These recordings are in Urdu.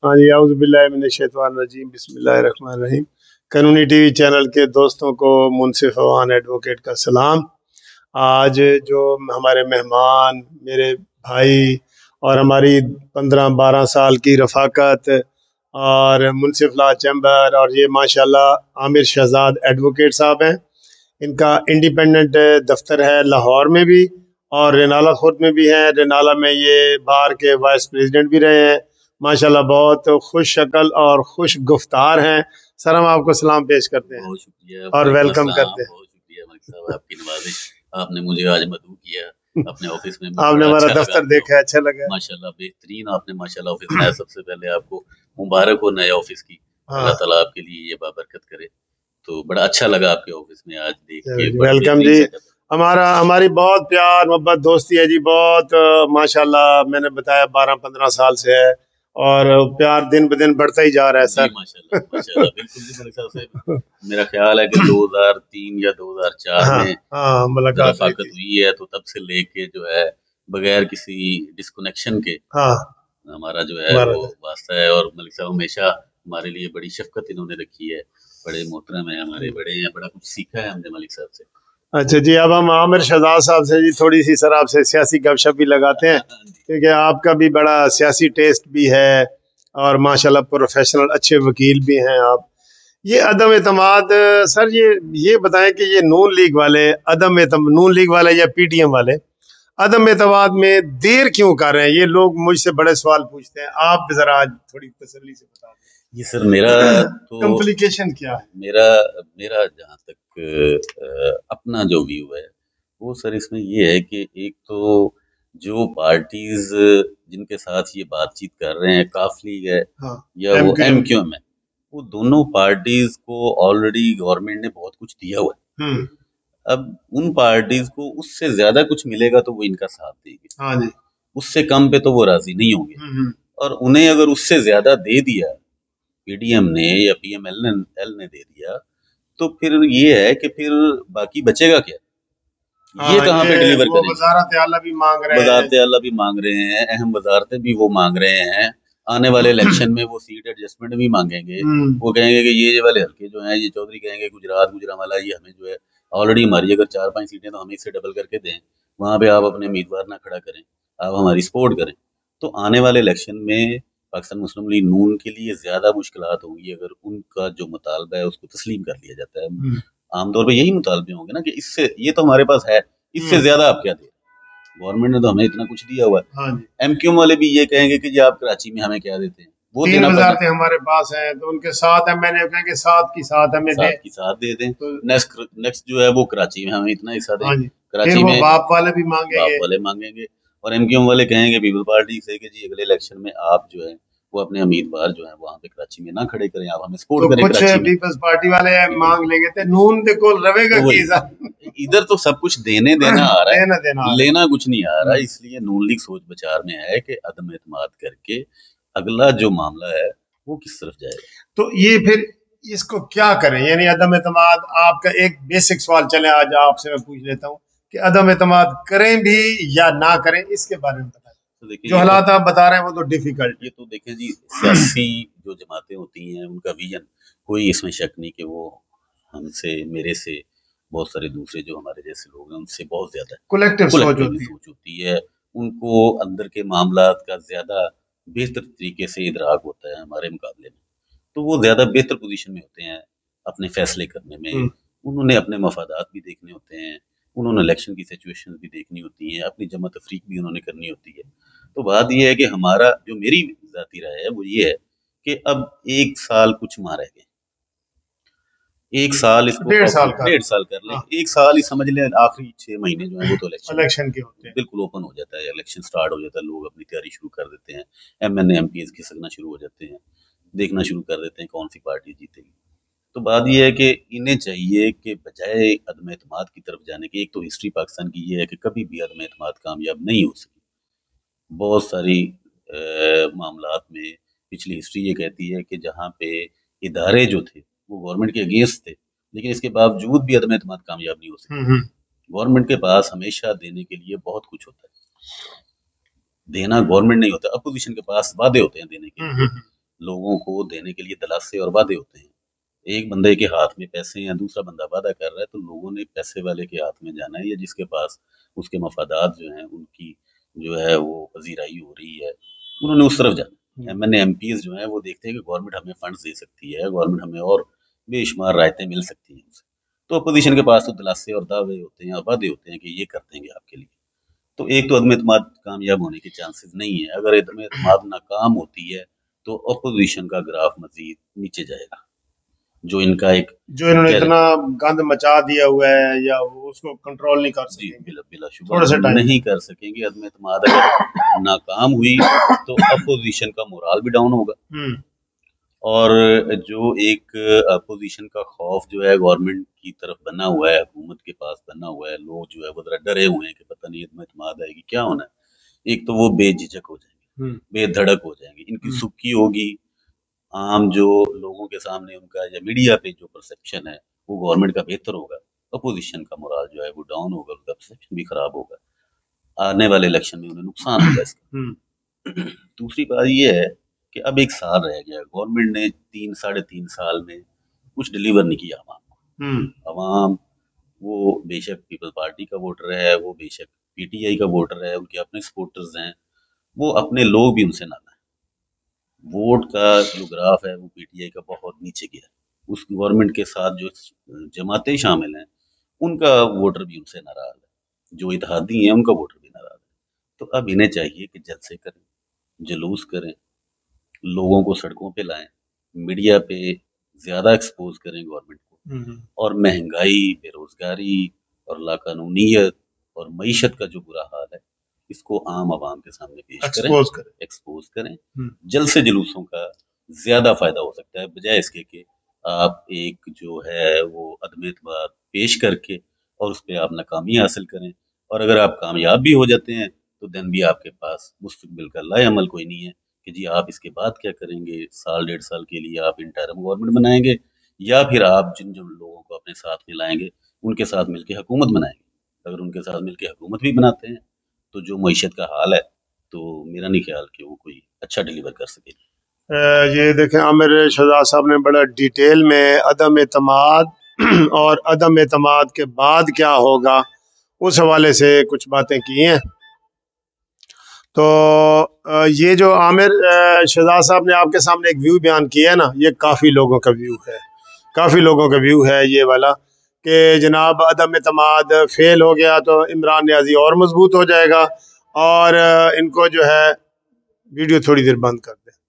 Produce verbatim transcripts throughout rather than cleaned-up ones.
ہاں جی، اعوذ باللہ من الشیطان الرجیم، بسم اللہ الرحمن الرحیم۔ قانونی ٹی وی چینل کے دوستوں کو منصف عوان ایڈوکیٹ کا سلام۔ آج جو ہمارے مہمان میرے بھائی اور ہماری پندرہ بارہ سال کی رفاقت اور منصف لا چیمبر، اور یہ ماشاءاللہ عامر شہزاد ایڈوکیٹ صاحب ہیں۔ ان کا انڈیپینڈنٹ دفتر ہے لاہور میں بھی اور رینالہ خورد میں بھی ہیں۔ رینالہ میں یہ بار کے وائس پریزیڈنٹ بھی رہے ہیں۔ ماشاءاللہ بہت خوش شکل اور خوش گفتار ہیں۔ سر ہم آپ کو سلام پیش کرتے ہیں، بہت شکریہ اور ویلکم کرتے ہیں۔ بہت شکریہ ملک صاحب، آپ کی نوازش، آپ نے مجھے آج مدعو کیا اپنے آفس میں۔ آپ نے ہمارا دفتر دیکھا ہے، اچھا لگا ماشاءاللہ، بہترین آپ نے ماشاءاللہ آفس بنایا۔ سب سے پہلے آپ کو مبارک ہو نئے آفس کی، اللہ تعالیٰ آپ کے لیے یہ بابرکت کرے۔ تو بڑا اچھا لگا آپ کے آفس میں آج دیکھ کے۔ ویلکم جی، ہمارا ہماری بہت پیار محبت دوستی ہے جی، بہت ماشاءاللہ میں نے بتایا بارہ پندرہ سال سے ہے، اور پیار دن بدن بڑھتا ہی جا رہا ہے سر۔ ماشاءاللہ ماشاءاللہ، بالکل جی ملک صاحب سے میرا خیال ہے کہ دو ہزار تین یا دو ہزار چار میں رفاقت ہوئی ہے، تو تب سے لے کے جو ہے بغیر کسی ڈسکنیکشن کے ہمارا جو ہے وہ واسطہ ہے۔ اور ملک صاحب ہمیشہ ہمارے لیے بڑی شفقت انہوں نے رکھی ہے، بڑے محترم ہیں، ہمارے بڑے ہیں، بڑا کچھ سیکھا ہے ہم نے ملک صاحب سے۔ اچھا جی، اب ہم عامر شہزاد صاحب سے جی تھوڑی سی سر آپ سے سیاسی گپ شپ بھی لگاتے ہیں، کیونکہ آپ کا بھی بڑا سیاسی ٹیسٹ بھی ہے اور ماشاءاللہ پروفیشنل اچھے وکیل بھی ہیں آپ۔ یہ عدم اعتماد سر، یہ یہ بتائیں کہ یہ نون لیگ والے عدم اعتماد نون لیگ والے یا پی ٹی ایم والے عدم اعتماد میں دیر کیوں کر رہے ہیں؟ یہ لوگ مجھ سے بڑے سوال پوچھتے ہیں، آپ ذرا آج تھوڑی تسلی سے بتا دیں۔ یہ سر میرا تو کمپلیکیشن کیا ہے؟ میرا میرا جہاں تک اپنا جو ویو ہے وہ سر اس میں یہ ہے کہ ایک تو جو پارٹیز جن کے ساتھ یہ بات چیت کر رہے ہیں، کاف لیگ ہے یا وہ ایم کیو ایم ہے، وہ دونوں پارٹیز کو آلریڈی گورنمنٹ نے بہت کچھ دیا ہوا ہے۔ اب ان پارٹیز کو اس سے زیادہ کچھ ملے گا تو وہ ان کا ساتھ دیں گے، اس سے کم پہ تو وہ راضی نہیں ہوں گے۔ اور انہیں اگر اس سے زیادہ دے دیا پی ڈی ایم نے یا پی ایم ایل نے دے دیا، تو پھر یہ ہے کہ پھر باقی بچے گا کیا؟ یہ کہاں پہ ڈیلیور کریں گے؟ وزارت اعلیٰ بھی مانگ رہے ہیں، وزارت اعلیٰ بھی مانگ رہے ہیں، اہم وزارتیں بھی وہ مانگ رہے ہیں۔ آنے والے الیکشن میں وہ سیٹ ایڈجسٹمنٹ بھی مانگیں گے، وہ کہیں گے کہ یہ والے حلقے جو ہیں، یہ چودھری کہیں گے گجرات گجرانوالہ یہ ہمیں جو ہے آلریڈی ہماری اگر چار پانچ سیٹیں تو ہمیں اس سے ڈبل کر کے دیں، وہاں پہ آپ اپنے امیدوار نہ کھڑا کریں، آپ ہماری سپورٹ کریں۔ تو آنے والے الیکشن میں پاکستان مسلم لیگ نون کے لیے زیادہ مشکلات ہوں گی اگر ان کا جو مطالبہ ہے اس کو تسلیم کر لیا جاتا ہے۔ عام طور پہ یہی مطالبے ہوں گے نا کہ اس سے یہ تو ہمارے پاس ہے، اس سے زیادہ آپ کیا دیں؟ گورنمنٹ نے تو ہمیں اتنا کچھ دیا ہوا ہے۔ ایم کیو ایم والے بھی یہ کہیں گے کہ جی آپ کراچی میں ہمیں کیا دیتے ہیں، وہ تین وزارتیں ہمارے پاس ہیں تو ان کے ساتھ ایم این اے کہیں گے ساتھ کی ساتھ ہمیں دیں، ساتھ کی ساتھ دے دیں۔ نیکسٹ جو ہے وہ کراچی میں ہمیں اتنا حصہ دیں، کراچی میں باپ والے بھی مانگیں گے، باپ والے مانگیں گے، اور ایم کیو ایم والے کہیں گے پیپل پارٹی سے کہ جی اگلے الیکشن میں آپ جو ہے وہ اپنے امیدوار جو ہیں وہاں پہ کراچی میں نہ کھڑے کریں، آپ ہمیں سپورٹ کریں کراچی میں۔ پیپلز پارٹی والے مانگ لیں گے تے نون دے کول رہے گا کہ ادھر تو سب کچھ دینے دینا آ رہا ہے، لینا کچھ نہیں آ رہا، اس لیے نون لیگ سوچ بچار میں ہے کہ عدم اعتماد کر کے اگلا جو معاملہ ہے وہ کس طرف جائے گا۔ تو یہ پھر اس کو کیا کریں؟ یعنی عدم اعتماد، آپ کا ایک بیسک سوال چلے آج آپ سے میں پوچھ لیتا ہوں کہ عدم اعتماد کریں بھی یا نہ کریں، اس کے بارے میں بتائیں۔ جو حالات آپ بتا رہے ہیں وہ تو ڈیفیکلٹ۔ یہ تو دیکھیں جی، سیاسی جو جماعتیں ہوتی ہیں ان کا ویژن کوئی اس میں شک نہیں کہ وہ ہم سے، میرے سے، بہت سارے دوسرے جو ہمارے جیسے لوگ ہیں ان سے بہت زیادہ کولیکٹیو سوچ ہوتی ہے۔ ان کو اندر کے معاملات کا زیادہ بہتر طریقے سے ادراک ہوتا ہے ہمارے مقابلے میں، تو وہ زیادہ بہتر پوزیشن میں ہوتے ہیں اپنے فیصلے کرنے میں۔ انہوں نے اپنے مفادات بھی دیکھنے ہوتے ہیں، انہوں نے الیکشن کی سچویشن بھی دیکھنی ہوتی ہیں، اپنی جمع تفریق بھی انہوں نے کرنی ہوتی ہے۔ تو بات یہ ہے کہ ہمارا جو میری ذاتی رائے ہے وہ یہ ہے کہ اب ایک سال کچھ ماہ رہ گئے، ایک سال اس کو ڈیڑھ سال ڈیڑھ سال کر لیں، ایک سال ہی سمجھ لیں، آخری چھ مہینے جو ہیں وہ تو الیکشن کے ہوتے ہیں، بالکل اوپن ہو جاتا ہے، الیکشن سٹارٹ ہو جاتا ہے، لوگ اپنی تیاری شروع کر دیتے ہیں، M N A MPs کھسکنا شروع ہو جاتے ہیں، دیکھنا شروع کر دیتے ہیں کون سی پارٹی جیتے گی۔ تو بات یہ ہے کہ انہیں چاہیے کہ بجائے عدم اعتماد کی طرف جانے کے، ایک تو ہسٹری پاکستان کی یہ ہے کہ کبھی بھی عدم اعتماد کامیاب نہیں ہو سکی، بہت ساری معاملات میں پچھلی ہسٹری یہ کہتی ہے کہ جہاں پہ ادارے جو تھے وہ گورنمنٹ کے اگینسٹ تھے لیکن اس کے باوجود بھی عدم اعتماد کامیاب نہیں ہو سکے۔ گورنمنٹ کے پاس ہمیشہ دینے کے لیے بہت کچھ ہوتا ہے، دینا گورنمنٹ نہیں ہوتا، اپوزیشن کے پاس وعدے ہوتے ہیں دینے کے لیے، لوگوں کو دینے کے لیے دلاسے اور وعدے ہوتے ہیں. ایک بندے کے ہاتھ میں پیسے ہیں، دوسرا بندہ وعدہ کر رہا ہے، تو لوگوں نے پیسے والے کے ہاتھ میں جانا ہے، یا جس کے پاس اس کے مفادات جو ہیں ان کی جو ہے وہ پذیرائی ہو رہی ہے، انہوں نے اس طرف جانا. M N A MPs جو ہیں وہ دیکھتے ہیں کہ گورنمنٹ ہمیں فنڈز دے سکتی ہے، گورنمنٹ ہمیں اور بے شمار رعایتیں مل سکتی ہیں ان سے. تو اپوزیشن کے پاس تو دلاسے اور دعوے ہوتے ہیں اور وعدے ہوتے ہیں کہ یہ کر دیں گے آپ کے لیے. تو ایک تو عدم اعتماد کامیاب ہونے کے چانسز نہیں ہیں. اگر عدم اعتماد ناکام ہوتی ہے تو اپوزیشن کا گراف مزید نیچے جائے گا. جو ان کا ایک جو انہوں نے اتنا گند مچا دیا ہوا ہے یا اس کو کنٹرول نہیں کر جی سکیں گے، بلا بلا شبہ تھوڑا سا ٹائم نہیں کر سکیں گے. عدم اعتماد اگر ناکام ہوئی تو اپوزیشن کا مورال بھی ڈاؤن ہوگا، ہوں اور جو ایک اپوزیشن کا خوف جو ہے گورنمنٹ کی طرف بنا ہوا ہے، حکومت کے پاس بنا ہوا ہے، لوگ جو ہے وہ ذرا ڈرے ہوئے ہیں کہ پتہ نہیں عدم اعتماد آئے گی کیا ہونا ہے. ایک تو وہ بے جھجک ہو جائیں گے، ہوں بے دھڑک ہو جائیں گے، ان کی ہوں سکی ہوگی. عام جو لوگوں کے سامنے ان کا یا میڈیا پہ جو پرسیپشن ہے وہ گورنمنٹ کا بہتر ہوگا. اپوزیشن کا مورال جو ہے وہ ڈاؤن ہوگا، اس کا پرسیپشن بھی خراب ہوگا. آنے والے الیکشن میں انہیں نقصان ہوگا اس کا. ہوں دوسری بات یہ ہے کہ اب ایک سال رہ گیا، گورنمنٹ نے تین ساڑھے تین سال میں کچھ ڈیلیور نہیں کیا عوام کو. ہوں عوام وہ بے شک پیپل پارٹی کا ووٹر ہے، وہ بے شک پی ٹی آئی کا ووٹر ہے، ان کے اپنے سپورٹرز ہیں، وہ اپنے لوگ بھی ان سے نالا ہے. ووٹ کا جو گراف ہے وہ پی ٹی آئی کا بہت نیچے گیا ہے. اس گورنمنٹ کے ساتھ جو جماعتیں شامل ہیں ان کا ووٹر بھی ان سے ناراض ہے، جو اتحادی ہیں ان کا ووٹر بھی ناراض ہے. تو اب انہیں چاہیے کہ جلسے کریں، جلوس کریں، لوگوں کو سڑکوں پہ لائیں، میڈیا پہ زیادہ ایکسپوز کریں گورنمنٹ کو، ہوں اور مہنگائی، بے روزگاری اور لاقانونیت اور معیشت کا جو برا حال ہے اس کو عام عوام کے سامنے پیش کریں، ایکسپوز کریں. ایکسپوز کریں. ہوں جلسے جلوسوں کا زیادہ فائدہ ہو سکتا ہے، بجائے اس کے کہ آپ ایک جو ہے وہ عدم اعتماد پیش کر کے اور اس پہ آپ ناکامی حاصل کریں. اور اگر آپ کامیاب بھی ہو جاتے ہیں تو دن بھی آپ کے پاس مستقبل کا لائے عمل کوئی نہیں ہے کہ جی آپ اس کے بعد کیا کریں گے. سال ڈیڑھ سال کے لیے آپ انٹرم گورنمنٹ بنائیں گے، یا پھر آپ جن جن لوگوں کو اپنے ساتھ ملائیں گے ان کے ساتھ مل کے حکومت بنائیں گے. اگر ان کے ساتھ مل کے حکومت بھی بناتے ہیں تو جو معیشت کا حال ہے تو میرا نہیں خیال کہ وہ کوئی اچھا ڈیلیور کر سکے. یہ دیکھیں عامر شہزاد صاحب نے بڑا ڈیٹیل میں عدم اعتماد اور عدم اعتماد کے بعد کیا ہوگا اس حوالے سے کچھ باتیں کی ہیں. تو یہ جو عامر شہزاد صاحب نے آپ کے سامنے ایک ویو بیان کیا ہے نا، یہ کافی لوگوں کا ویو ہے، کافی لوگوں کا ویو ہے یہ والا کہ جناب عدم اعتماد فیل ہو گیا تو عمران نیازی اور مضبوط ہو جائے گا. اور ان کو جو ہے ویڈیو تھوڑی دیر بند کر دیں.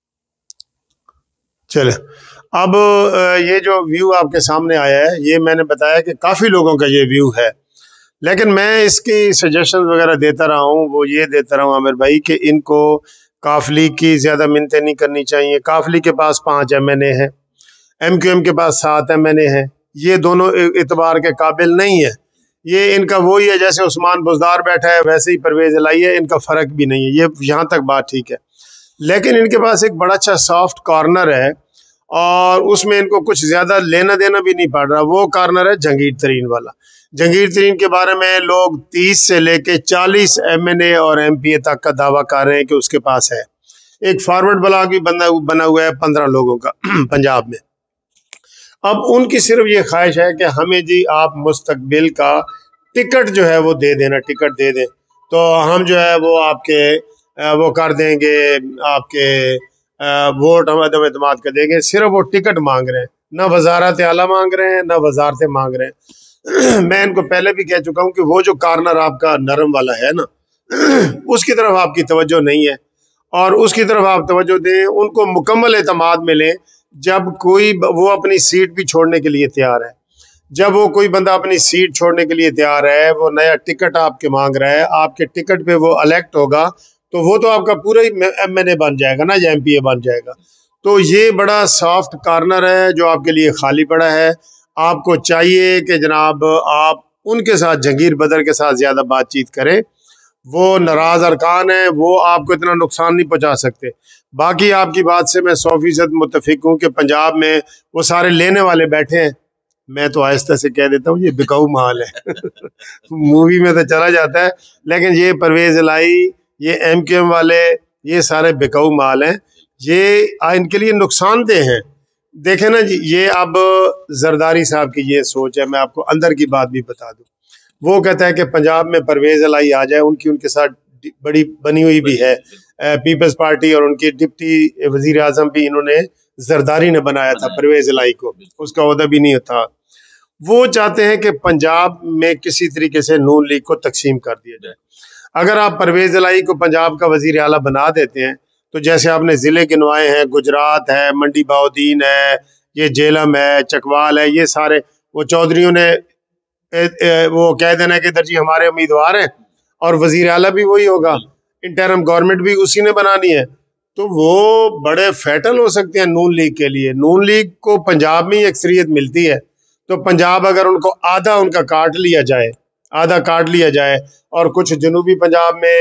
چلے اب یہ جو ویو آپ کے سامنے آیا ہے یہ میں نے بتایا کہ کافی لوگوں کا یہ ویو ہے، لیکن میں اس کی سجیشن وغیرہ دیتا رہا ہوں. وہ یہ دیتا رہا ہوں عامر بھائی کہ ان کو کافلی کی زیادہ منتیں نہیں کرنی چاہیے. کافلی کے پاس پانچ ایم این اے ہیں، ایم کیو ایم کے پاس سات ایم این اے ہیں، یہ دونوں اعتبار کے قابل نہیں ہے. یہ ان کا وہی ہے جیسے عثمان بزدار بیٹھا ہے ویسے ہی پرویز الہی ہے، ان کا فرق بھی نہیں ہے. یہ یہاں تک بات ٹھیک ہے، لیکن ان کے پاس ایک بڑا اچھا سافٹ کارنر ہے اور اس میں ان کو کچھ زیادہ لینا دینا بھی نہیں پڑ رہا. وہ کارنر ہے جہانگیر ترین والا. جہانگیر ترین کے بارے میں لوگ تیس سے لے کے چالیس ایم این اے اور ایم پی اے تک کا دعویٰ کر رہے ہیں کہ اس کے پاس ہے. ایک فارورڈ بلاک بھی بنا بنا ہوا ہے پندرہ لوگوں کا پنجاب میں. اب ان کی صرف یہ خواہش ہے کہ ہمیں جی آپ مستقبل کا ٹکٹ جو ہے وہ دے دینا، ٹکٹ دے دیں تو ہم جو ہے وہ آپ کے وہ کر دیں گے، آپ کے ووٹ ہم عدم اعتماد کر دیں گے. صرف وہ ٹکٹ مانگ رہے ہیں، نہ وزارت اعلیٰ مانگ رہے ہیں نہ وزارتیں مانگ رہے ہیں. میں ان کو پہلے بھی کہہ چکا ہوں کہ وہ جو کارنر آپ کا نرم والا ہے نا اس کی طرف آپ کی توجہ نہیں ہے، اور اس کی طرف آپ توجہ دیں. ان کو مکمل اعتماد میں لیں جب کوئی وہ اپنی سیٹ بھی چھوڑنے کے لیے تیار ہے. جب وہ کوئی بندہ اپنی سیٹ چھوڑنے کے لیے تیار ہے، وہ نیا ٹکٹ آپ کے مانگ رہا ہے، آپ کے ٹکٹ پہ وہ الیکٹ ہوگا تو وہ تو آپ کا پورا ہی ایم این اے بن جائے گا نا، یا ایم پی اے بن جائے گا. تو یہ بڑا سافٹ کارنر ہے جو آپ کے لیے خالی پڑا ہے. آپ کو چاہیے کہ جناب آپ ان کے ساتھ جہانگیر بدر کے ساتھ زیادہ بات چیت کریں. وہ ناراض ارکان ہیں، وہ آپ کو اتنا نقصان نہیں پہنچا سکتے. باقی آپ کی بات سے میں سو فیصد متفق ہوں کہ پنجاب میں وہ سارے لینے والے بیٹھے ہیں. میں تو آہستہ سے کہہ دیتا ہوں یہ بکاؤ مال ہے مووی میں تو چلا جاتا ہے، لیکن یہ پرویز الہی، یہ ایم کیو ایم والے، یہ سارے بکاؤ مال ہیں. یہ ان کے لیے نقصان دہ ہیں. دیکھیں نا جی، یہ اب زرداری صاحب کی یہ سوچ ہے. میں آپ کو اندر کی بات بھی بتا دوں. وہ کہتا ہے کہ پنجاب میں پرویز الہی آ جائے، ان کی ان کے ساتھ بڑی بنی ہوئی بھی ہے پیپلز پارٹی، اور ان کی ڈپٹی وزیر اعظم بھی انہوں نے زرداری نے بنایا تھا پرویز الہی کو، اس کا عہدہ بھی نہیں تھا. وہ چاہتے ہیں کہ پنجاب میں کسی طریقے سے نون لیگ کو تقسیم کر دیا جائے. اگر آپ پرویز الہی کو پنجاب کا وزیر اعلیٰ بنا دیتے ہیں تو جیسے آپ نے ضلع گنوائے ہیں، گجرات ہے، منڈی بہاؤدین ہے، یہ جیلم ہے، چکوال ہے، یہ سارے وہ چودھریوں نے وہ کہہ دینا کہ ادھر جی ہمارے امیدوار ہیں اور وزیر اعلیٰ بھی وہی ہوگا، انٹرم گورنمنٹ بھی اسی نے بنانی ہے. تو وہ بڑے فیٹل ہو سکتے ہیں نون لیگ کے لیے. نون لیگ کو پنجاب میں ہی اکثریت ملتی ہے، تو پنجاب اگر ان کو آدھا ان کا کاٹ لیا جائے آدھا کاٹ لیا جائے اور کچھ جنوبی پنجاب میں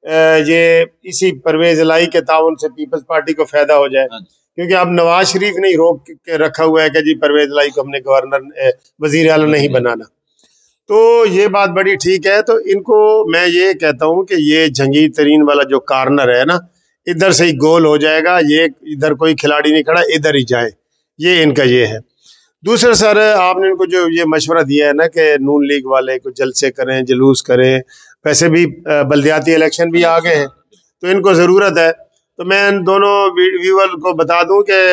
یہ اسی پرویز الہی کے تعاون سے پیپلز پارٹی کو فائدہ ہو جائے، کیونکہ اب نواز شریف نے ہی روک کے رکھا ہوا ہے کہ جی پرویز الہی کو ہم نے گورنر وزیر اعلیٰ نہیں بنانا. تو یہ بات بڑی ٹھیک ہے. تو ان کو میں یہ کہتا ہوں کہ یہ جہانگیر ترین والا جو کارنر ہے نا، ادھر سے ہی گول ہو جائے گا. یہ ادھر کوئی کھلاڑی نہیں کھڑا، ادھر ہی جائے، یہ ان کا یہ ہے. دوسرا سر، آپ نے ان کو جو یہ مشورہ دیا ہے نا کہ نون لیگ والے کو جلسے کریں، جلوس کریں، ویسے بھی بلدیاتی الیکشن بھی آ گئے ہیں تو ان کو ضرورت ہے. تو میں ان دونوں ویور کو بتا دوں کہ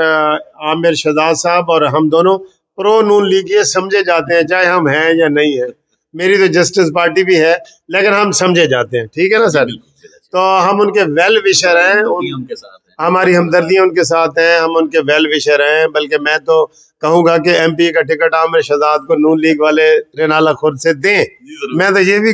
عامر شہزاد صاحب اور ہم دونوں پرو نون لیگ یہ سمجھے جاتے ہیں، چاہے ہم ہیں یا نہیں ہیں. میری تو جسٹس پارٹی بھی ہے لیکن ہم سمجھے جاتے ہیں، ٹھیک ہے نا سر. تو ہم ان کے ویل وشر ہیں، ہماری ہمدردیاں ان کے ساتھ ہیں، ہم ان کے ویل وشر ہیں. بلکہ میں تو کہوں گا کہ ایم پی کا ٹکٹ عامر شہزاد کو نون لیگ والے رینالہ خورد سے دیں. میں تو یہ بھی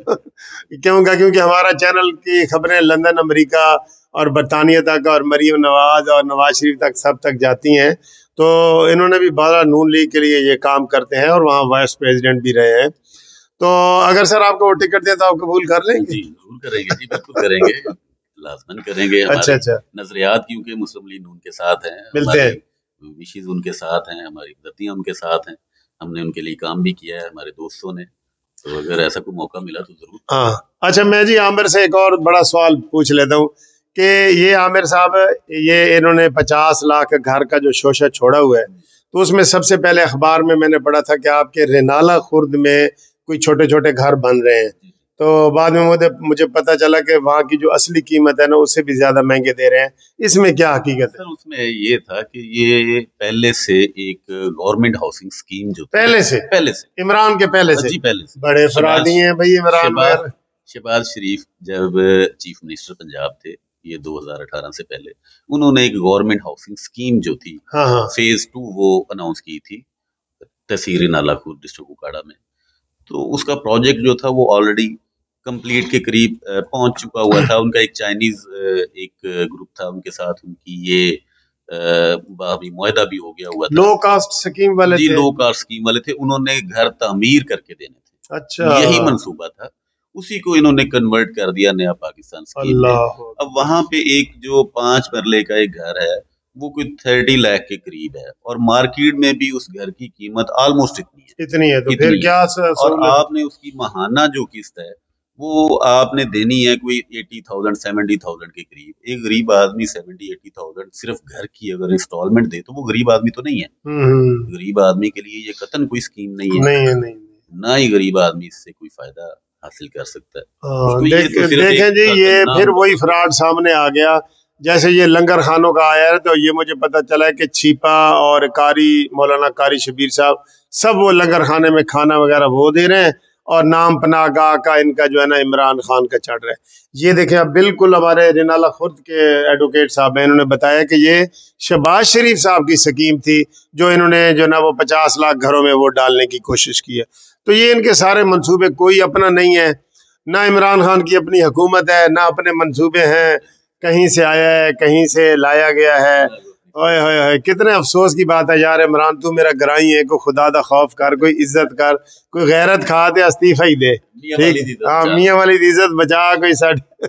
کہوں گا کیونکہ ہمارا چینل کی خبریں لندن، امریکہ اور برطانیہ تک اور مریم نواز اور نواز شریف تک سب تک جاتی ہیں. تو انہوں نے بھی بارہ نون لیگ کے لیے یہ کام کرتے ہیں اور وہاں وائس پریزیڈنٹ بھی رہے ہیں. تو اگر سر آپ کو وہ ٹکٹ دیں تو آپ قبول کر لیں گے؟ جی ضرور کریں گے، جی بالکل کریں گے، لازمن کریں گے. اچھا اچھا، نظریات کیونکہ مسلم لیگ نون کے ساتھ ہیں، ملتے ہیں، وشیز ان کے ساتھ ہیں، ہماری ہمدردیاں ان کے ساتھ ہیں. ہم نے ان کے لیے کام بھی کیا ہے ہمارے دوستوں نے، تو اگر ایسا کوئی موقع ملا تو ضرور. ہاں اچھا، میں جی عامر سے ایک اور بڑا سوال پوچھ لیتا ہوں کہ یہ عامر صاحب، یہ انہوں نے پچاس لاکھ گھر کا جو شوشہ چھوڑا ہوا ہے، تو اس میں سب سے پہلے اخبار میں میں نے پڑھا تھا کہ آپ کے رینالہ خورد میں کوئی چھوٹے چھوٹے گھر بن رہے ہیں. تو بعد میں مجھے مجھے پتا چلا کہ وہاں کی جو اصلی قیمت ہے نا اس سے بھی زیادہ مہنگے دے رہے ہیں. اس میں کیا حقیقت ہے؟ اس میں یہ تھا کہ یہ پہلے سے ایک گورنمنٹ ہاؤسنگ اسکیم جو پہلے سے پہلے سے عمران کے پہلے سے جی پہلے سے بڑے فرادی ہیں بھائی عمران. شہباز شریف جب چیف منسٹر پنجاب تھے، یہ دو ہزار اٹھارہ سے پہلے، انہوں نے ایک گورنمنٹ ہاؤسنگ اسکیم جو تھی فیز ٹو وہ اناؤنس کی تھی تحصیل رینالہ خورد ڈسٹرکٹ کوکاڑا میں. تو اس کا پروجیکٹ جو تھا وہ آلریڈی کمپلیٹ کے قریب پہنچ چکا ہوا تھا. ان کا ایک چائنیز ایک گروپ تھا، ان کے ساتھ ان کی یہ معاہدہ بھی ہو گیا ہوا تھا. لو کاسٹ اسکیم والے جی لو کاسٹ اسکیم والے تھے، انہوں نے گھر تعمیر کر کے دینے تھے. اچھا، یہی منصوبہ تھا، اسی کو انہوں نے کنورٹ کر دیا نیا پاکستان اسکیم میں. اب وہاں پہ ایک جو پانچ مرلے کا ایک گھر ہے وہ کوئی تھرٹی لاکھ کے قریب ہے، اور مارکیٹ میں بھی اس گھر کی قیمت آلموسٹ اتنی ہے اتنی ہے. تو پھر کیا؟ اور آپ نے اس کی ماہانہ جو قسط ہے وہ آپ نے دینی ہے کوئی ایٹی تھاؤزینڈ سیونٹی تھاؤزینڈ کے قریب. ایک غریب آدمی سیونٹی ایٹی تھاؤزینڈ صرف گھر کی اگر انسٹالمنٹ دے تو وہ غریب آدمی تو نہیں ہے. غریب آدمی کے لیے یہ قطعاً کوئی اسکیم نہیں ہے، نہ ہی غریب آدمی اس سے کوئی فائدہ حاصل کر سکتا ہے. دیکھیں جی، یہ پھر وہی فراڈ سامنے آ گیا. جیسے یہ لنگر خانوں کا آیا ہے تو یہ مجھے پتا چلا ہے کہ چھیپا اور قاری مولانا قاری شبیر صاحب سب وہ لنگر خانے میں کھانا وغیرہ وہ دے رہے ہیں، اور نام پناہ گاہ کا ان کا جو ہے نا عمران خان کا چڑھ رہا ہے. یہ دیکھیں اب بالکل ہمارے رینالہ خورد کے ایڈوکیٹ صاحب ہیں، انہوں نے بتایا کہ یہ شہباز شریف صاحب کی سکیم تھی جو انہوں نے جو نا وہ پچاس لاکھ گھروں میں وہ ڈالنے کی کوشش کی ہے. تو یہ ان کے سارے منصوبے کوئی اپنا نہیں ہے، نہ عمران خان کی اپنی حکومت ہے، نہ اپنے منصوبے ہیں، کہیں سے آیا ہے کہیں سے لایا گیا ہے. اوئے ہوئے ہوئے کتنے افسوس کی بات ہے یار. عمران تو میرا گرائی ہے، کوئی خدا دا خوف کر، کوئی عزت کر، کوئی غیرت کھا دے، استعفی ہی دے. ٹھیک، ہاں میاں والی عزت بچا کوئی ساڑی.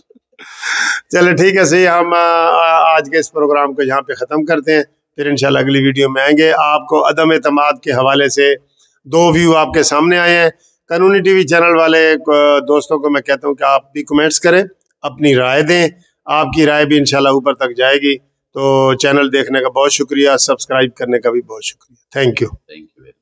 چلے ٹھیک ہے، صحیح. ہم آج کے اس پروگرام کو یہاں پہ ختم کرتے ہیں، پھر انشاءاللہ اگلی ویڈیو میں آئیں گے. آپ کو عدم اعتماد کے حوالے سے دو ویو آپ کے سامنے آئے ہیں. قانونی ٹی وی چینل والے دوستوں کو میں کہتا ہوں کہ آپ بھی کمنٹس کریں، اپنی رائے دیں، آپ کی رائے بھی انشاءاللہ اوپر تک جائے گی. تو چینل دیکھنے کا بہت شکریہ، سبسکرائب کرنے کا بھی بہت شکریہ. Thank you. Thank you.